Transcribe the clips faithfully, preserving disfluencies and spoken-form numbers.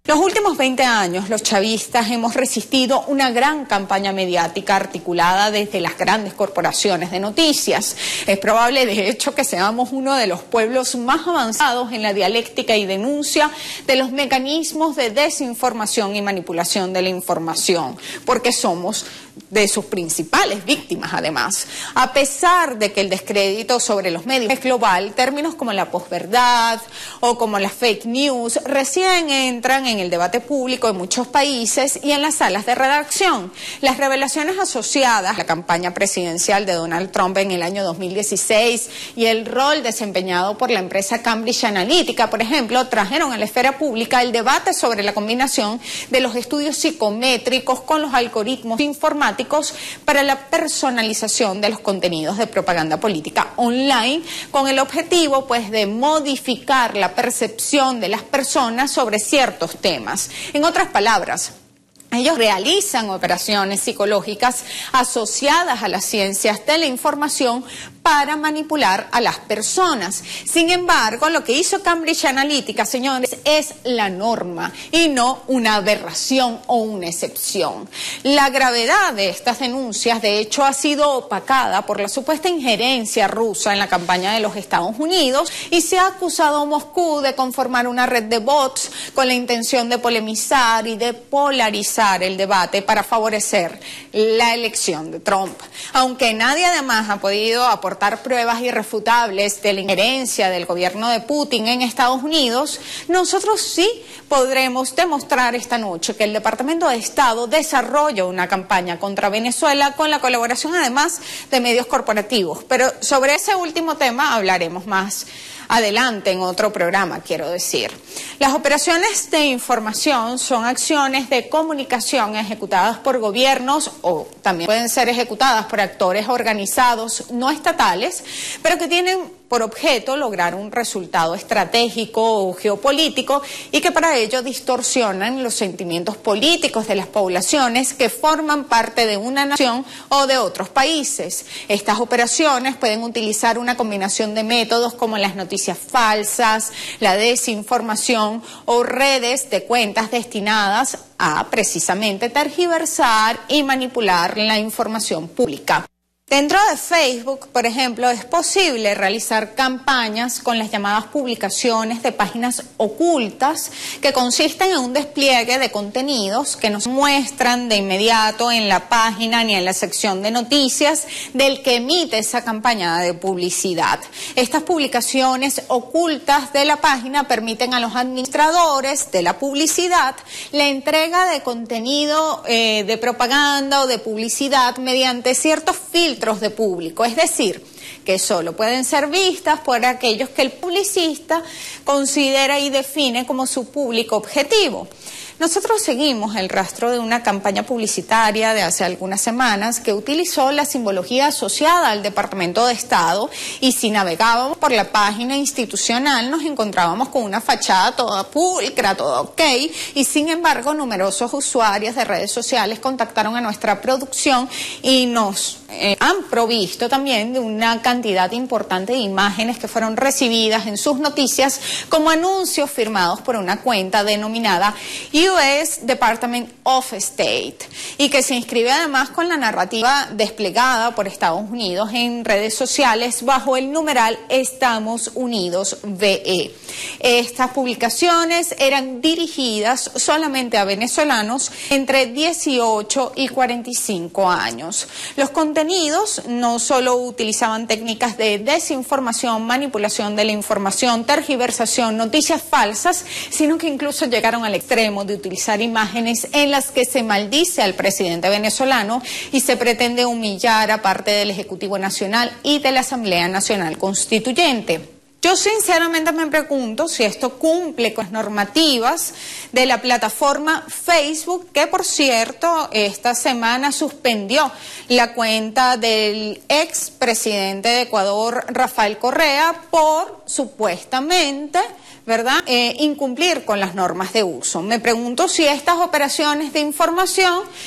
Los últimos veinte años, los chavistas hemos resistido una gran campaña mediática articulada desde las grandes corporaciones de noticias. Es probable, de hecho, que seamos uno de los pueblos más avanzados en la dialéctica y denuncia de los mecanismos de desinformación y manipulación de la información, porque somos de sus principales víctimas, además. A pesar de que el descrédito sobre los medios es global, términos como la posverdad o como las fake news recién entran en el debate público en muchos países y en las salas de redacción. Las revelaciones asociadas a la campaña presidencial de Donald Trump en el año dos mil dieciséis y el rol desempeñado por la empresa Cambridge Analytica, por ejemplo, trajeron a la esfera pública el debate sobre la combinación de los estudios psicométricos con los algoritmos informáticos para la personalización de los contenidos de propaganda política online, con el objetivo, pues, de modificar la percepción de las personas sobre ciertos temas. En otras palabras, ellos realizan operaciones psicológicas asociadas a las ciencias de la información para manipular a las personas. Sin embargo, lo que hizo Cambridge Analytica, señores, es la norma y no una aberración o una excepción. La gravedad de estas denuncias, de hecho, ha sido opacada por la supuesta injerencia rusa en la campaña de los Estados Unidos y se ha acusado a Moscú de conformar una red de bots con la intención de polemizar y de polarizar el debate para favorecer la elección de Trump. Aunque nadie además ha podido aportar pruebas irrefutables de la injerencia del gobierno de Putin en Estados Unidos, nosotros sí podremos demostrar esta noche que el Departamento de Estado desarrolla una campaña contra Venezuela con la colaboración además de medios corporativos. Pero sobre ese último tema hablaremos más adelante en otro programa, quiero decir. Las operaciones de información son acciones de comunicación ejecutadas por gobiernos o también pueden ser ejecutadas por actores organizados no estatales, pero que tienen por objeto lograr un resultado estratégico o geopolítico y que para ello distorsionan los sentimientos políticos de las poblaciones que forman parte de una nación o de otros países. Estas operaciones pueden utilizar una combinación de métodos como las noticias falsas, la desinformación o redes de cuentas destinadas a precisamente tergiversar y manipular la información pública. Dentro de Facebook, por ejemplo, es posible realizar campañas con las llamadas publicaciones de páginas ocultas que consisten en un despliegue de contenidos que no se muestran de inmediato en la página ni en la sección de noticias del que emite esa campaña de publicidad. Estas publicaciones ocultas de la página permiten a los administradores de la publicidad la entrega de contenido eh, de propaganda o de publicidad mediante ciertos filtros de público, es decir, que solo pueden ser vistas por aquellos que el publicista considera y define como su público objetivo. Nosotros seguimos el rastro de una campaña publicitaria de hace algunas semanas que utilizó la simbología asociada al Departamento de Estado y si navegábamos por la página institucional nos encontrábamos con una fachada toda pulcra, toda ok, y sin embargo numerosos usuarios de redes sociales contactaron a nuestra producción y nos eh, han provisto también de una cantidad importante de imágenes que fueron recibidas en sus noticias como anuncios firmados por una cuenta denominada U S Department of State y que se inscribe además con la narrativa desplegada por Estados Unidos en redes sociales bajo el numeral Estamos Unidos V E. Estas publicaciones eran dirigidas solamente a venezolanos entre dieciocho y cuarenta y cinco años. Los contenidos no solo utilizaban técnicas de desinformación, manipulación de la información, tergiversación, noticias falsas, sino que incluso llegaron al extremo de utilizar imágenes en las que se maldice al presidente venezolano y se pretende humillar a parte del Ejecutivo Nacional y de la Asamblea Nacional Constituyente. Yo sinceramente me pregunto si esto cumple con las normativas de la plataforma Facebook, que por cierto esta semana suspendió la cuenta del expresidente de Ecuador, Rafael Correa, por supuestamente, ¿verdad?, eh, incumplir con las normas de uso. Me pregunto si estas operaciones de información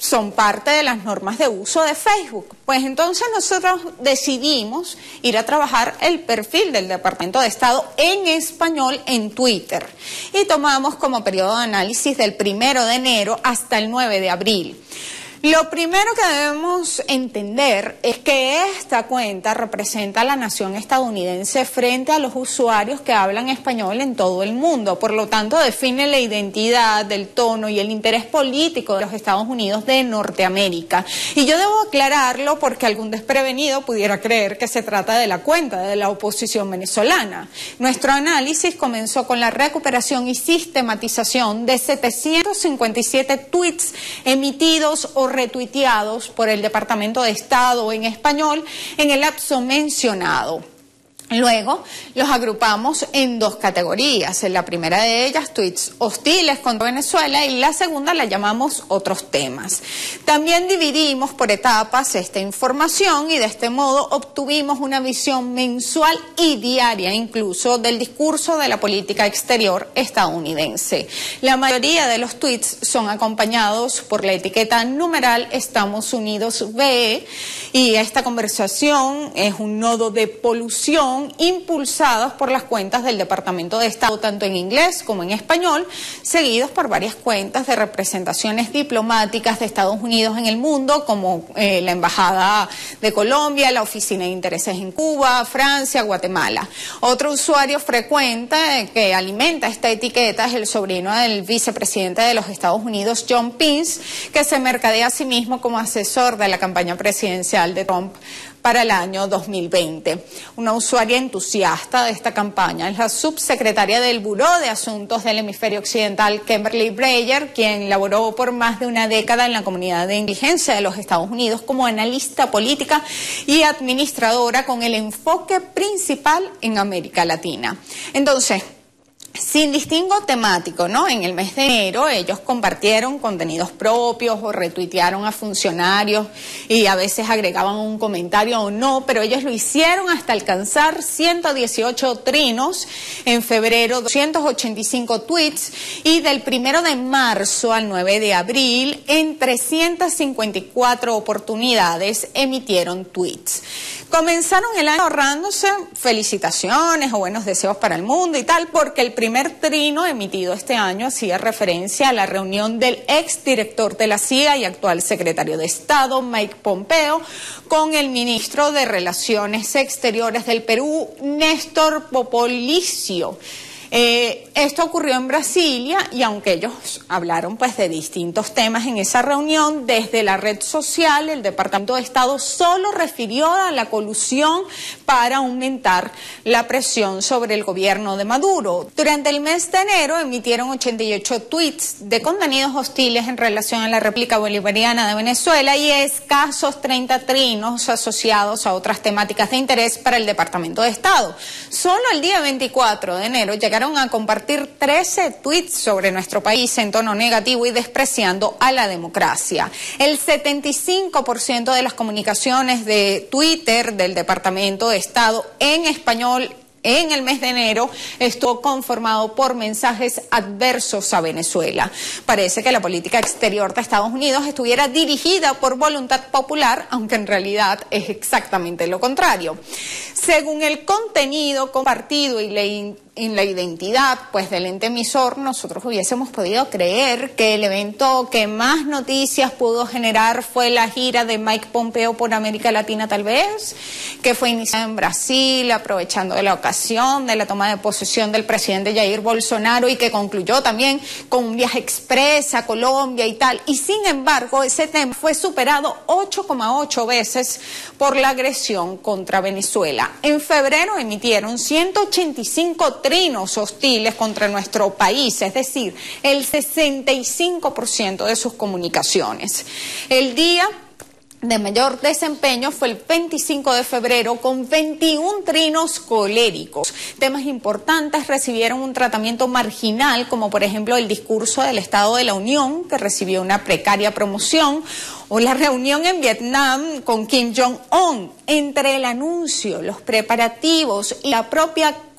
son parte de las normas de uso de Facebook. Pues entonces nosotros decidimos ir a trabajar el perfil del Departamento de Estado en español en Twitter y tomamos como periodo de análisis del primero de enero hasta el nueve de abril. Lo primero que debemos entender es que esta cuenta representa a la nación estadounidense frente a los usuarios que hablan español en todo el mundo. Por lo tanto, define la identidad, el tono y el interés político de los Estados Unidos de Norteamérica. Y yo debo aclararlo porque algún desprevenido pudiera creer que se trata de la cuenta de la oposición venezolana. Nuestro análisis comenzó con la recuperación y sistematización de setecientos cincuenta y siete tweets emitidos o retuiteados por el Departamento de Estado en español en el lapso mencionado. Luego los agrupamos en dos categorías. En la primera de ellas, tweets hostiles contra Venezuela, y la segunda la llamamos otros temas. También dividimos por etapas esta información y de este modo obtuvimos una visión mensual y diaria incluso del discurso de la política exterior estadounidense. La mayoría de los tweets son acompañados por la etiqueta numeral Estamos Unidos V E, y esta conversación es un nodo de polución impulsados por las cuentas del Departamento de Estado, tanto en inglés como en español, seguidos por varias cuentas de representaciones diplomáticas de Estados Unidos en el mundo, como eh, la Embajada de Colombia, la Oficina de Intereses en Cuba, Francia, Guatemala. Otro usuario frecuente que alimenta esta etiqueta es el sobrino del vicepresidente de los Estados Unidos, John Pence, que se mercadea a sí mismo como asesor de la campaña presidencial de Trump para el año dos mil veinte. Una usuaria entusiasta de esta campaña es la subsecretaria del Buró de Asuntos del Hemisferio Occidental, Kimberly Breyer, quien laboró por más de una década en la comunidad de inteligencia de los Estados Unidos como analista política y administradora con el enfoque principal en América Latina. Entonces, sin distingo temático, ¿no? En el mes de enero ellos compartieron contenidos propios o retuitearon a funcionarios y a veces agregaban un comentario o no, pero ellos lo hicieron hasta alcanzar ciento dieciocho trinos, en febrero doscientos ochenta y cinco tweets, y del primero de marzo al nueve de abril en trescientas cincuenta y cuatro oportunidades emitieron tweets. Comenzaron el año ahorrándose felicitaciones o buenos deseos para el mundo y tal, porque el primer trino emitido este año hacía referencia a la reunión del exdirector de la C I A y actual secretario de Estado, Mike Pompeo, con el ministro de Relaciones Exteriores del Perú, Néstor Popolicio. Eh, esto ocurrió en Brasilia, y aunque ellos hablaron pues de distintos temas en esa reunión, desde la red social el Departamento de Estado solo refirió a la colusión para aumentar la presión sobre el gobierno de Maduro. Durante el mes de enero emitieron ochenta y ocho tweets de contenidos hostiles en relación a la República Bolivariana de Venezuela y escasos treinta trinos asociados a otras temáticas de interés para el Departamento de Estado. Solo el día veinticuatro de enero llegaron a compartir trece tweets sobre nuestro país en tono negativo y despreciando a la democracia. El setenta y cinco por ciento de las comunicaciones de Twitter del Departamento de Estado en español en el mes de enero estuvo conformado por mensajes adversos a Venezuela. Parece que la política exterior de Estados Unidos estuviera dirigida por voluntad popular, aunque en realidad es exactamente lo contrario. Según el contenido compartido y la en la identidad pues del ente emisor, nosotros hubiésemos podido creer que el evento que más noticias pudo generar fue la gira de Mike Pompeo por América Latina, tal vez, que fue iniciada en Brasil, aprovechando de la ocasión de la toma de posesión del presidente Jair Bolsonaro, y que concluyó también con un viaje express a Colombia y tal. Y sin embargo, ese tema fue superado ocho coma ocho veces por la agresión contra Venezuela. En febrero emitieron ciento ochenta y cinco trinos hostiles contra nuestro país, es decir, el sesenta y cinco por ciento de sus comunicaciones. El día de mayor desempeño fue el veinticinco de febrero, con veintiún trinos coléricos. Temas importantes recibieron un tratamiento marginal, como por ejemplo el discurso del Estado de la Unión, que recibió una precaria promoción, o la reunión en Vietnam con Kim Jong-un. Entre el anuncio, los preparativos y la propia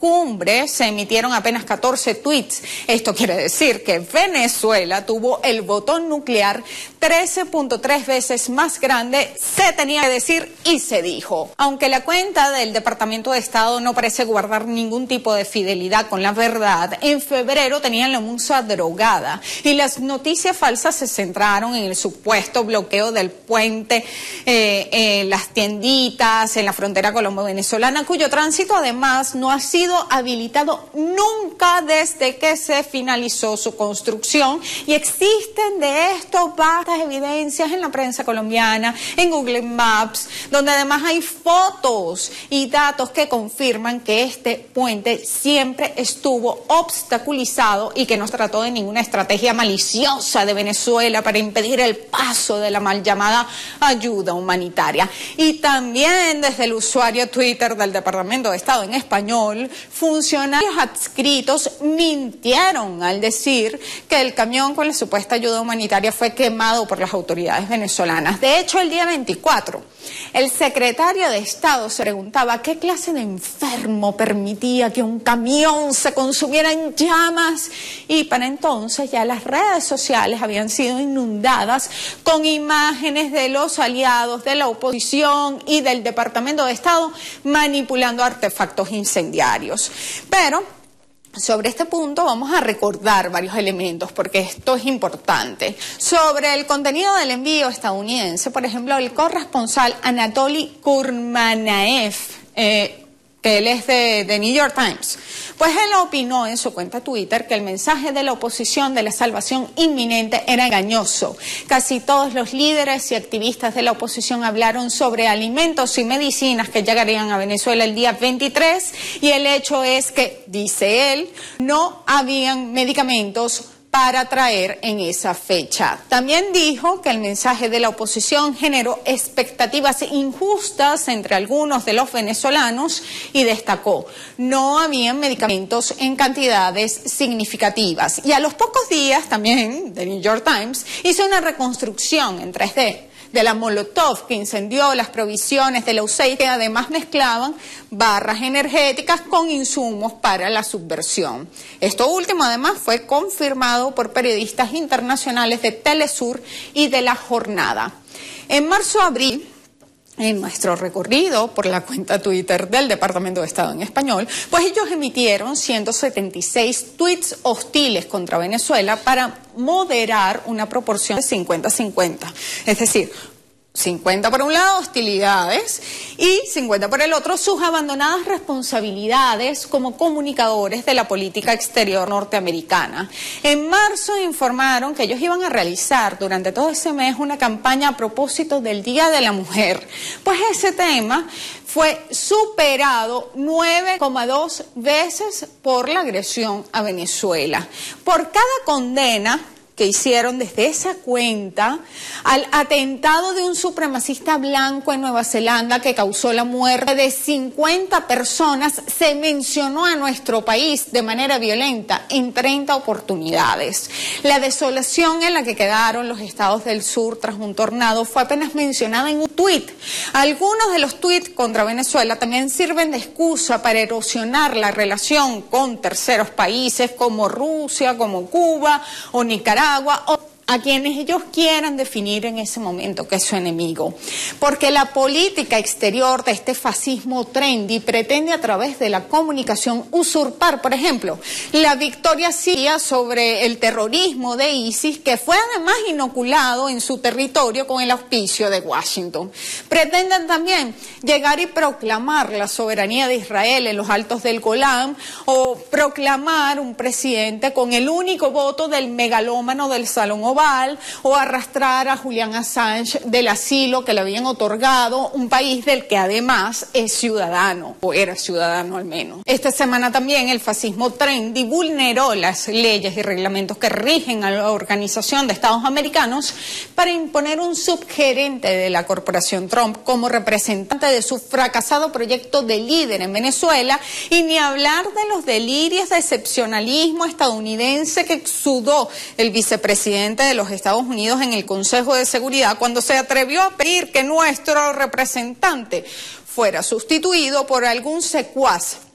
cumbre se emitieron apenas catorce tweets. Esto quiere decir que Venezuela tuvo el botón nuclear trece punto tres veces más grande, se tenía que decir y se dijo. Aunque la cuenta del Departamento de Estado no parece guardar ningún tipo de fidelidad con la verdad, en febrero tenían la musa drogada y las noticias falsas se centraron en el supuesto bloqueo del puente, eh, eh, las tienditas en la frontera colombo-venezolana, cuyo tránsito además no ha sido habilitado nunca desde que se finalizó su construcción, y existen de esto vastas evidencias en la prensa colombiana, en Google Maps, donde además hay fotos y datos que confirman que este puente siempre estuvo obstaculizado y que no se trató de ninguna estrategia maliciosa de Venezuela para impedir el paso de la mal llamada ayuda humanitaria. Y también desde el usuario Twitter del Departamento de Estado en español, funcionarios adscritos mintieron al decir que el camión con la supuesta ayuda humanitaria fue quemado por las autoridades venezolanas. De hecho, el día veinticuatro, el secretario de Estado se preguntaba qué clase de enfermo permitía que un camión se consumiera en llamas, y para entonces ya las redes sociales habían sido inundadas con imágenes de los aliados de la oposición y del Departamento de Estado manipulando artefactos incendiarios. Pero sobre este punto vamos a recordar varios elementos porque esto es importante. Sobre el contenido del envío estadounidense, por ejemplo, el corresponsal Anatoly Kurmanaev, eh, que él es de, de New York Times, pues él opinó en su cuenta Twitter que el mensaje de la oposición de la salvación inminente era engañoso. Casi todos los líderes y activistas de la oposición hablaron sobre alimentos y medicinas que llegarían a Venezuela el día veintitrés, y el hecho es que, dice él, no habían medicamentos para traer en esa fecha. También dijo que el mensaje de la oposición generó expectativas injustas entre algunos de los venezolanos y destacó: no habían medicamentos en cantidades significativas. Y a los pocos días también, The New York Times hizo una reconstrucción en tres D de la Molotov que incendió las provisiones de la U S A I D, que además mezclaban barras energéticas con insumos para la subversión. Esto último además fue confirmado por periodistas internacionales de Telesur y de La Jornada. En marzo-abril, en nuestro recorrido por la cuenta Twitter del Departamento de Estado en español, pues ellos emitieron ciento setenta y seis tweets hostiles contra Venezuela para moderar una proporción de cincuenta cincuenta. Es decir, cincuenta por un lado hostilidades y cincuenta por el otro sus abandonadas responsabilidades como comunicadores de la política exterior norteamericana. En marzo informaron que ellos iban a realizar durante todo ese mes una campaña a propósito del Día de la Mujer. Pues ese tema fue superado nueve coma dos veces por la agresión a Venezuela. Por cada condena que hicieron desde esa cuenta al atentado de un supremacista blanco en Nueva Zelanda que causó la muerte de cincuenta personas, se mencionó a nuestro país de manera violenta en treinta oportunidades. La desolación en la que quedaron los estados del sur tras un tornado fue apenas mencionada en un tuit. Algunos de los tuits contra Venezuela también sirven de excusa para erosionar la relación con terceros países como Rusia, como Cuba o Nicaragua, o a quienes ellos quieran definir en ese momento que es su enemigo. Porque la política exterior de este fascismo trendy pretende a través de la comunicación usurpar, por ejemplo, la victoria siria sobre el terrorismo de ISIS, que fue además inoculado en su territorio con el auspicio de Washington. Pretenden también llegar y proclamar la soberanía de Israel en los altos del Golán, o proclamar un presidente con el único voto del megalómano del Salón Oval, o arrastrar a Julian Assange del asilo que le habían otorgado, un país del que además es ciudadano, o era ciudadano al menos. Esta semana también el fascismo trendy vulneró las leyes y reglamentos que rigen a la Organización de Estados Americanos para imponer un subgerente de la corporación Trump como representante de su fracasado proyecto de líder en Venezuela, y ni hablar de los delirios de excepcionalismo estadounidense que exudó el vicepresidente de los Estados Unidos en el Consejo de Seguridad cuando se atrevió a pedir que nuestro representante fuera sustituido por algún secuaz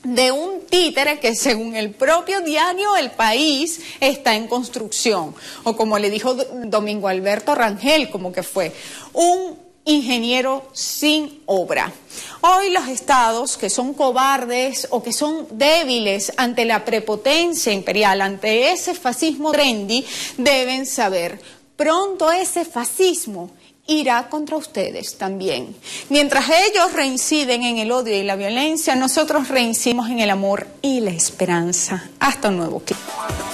de un títere que, según el propio diario El País, está en construcción. O como le dijo Domingo Alberto Rangel, como que fue un ingeniero sin obra. Hoy los estados que son cobardes o que son débiles ante la prepotencia imperial, ante ese fascismo trendy, deben saber, pronto ese fascismo irá contra ustedes también. Mientras ellos reinciden en el odio y la violencia, nosotros reincidimos en el amor y la esperanza. Hasta un nuevo clip.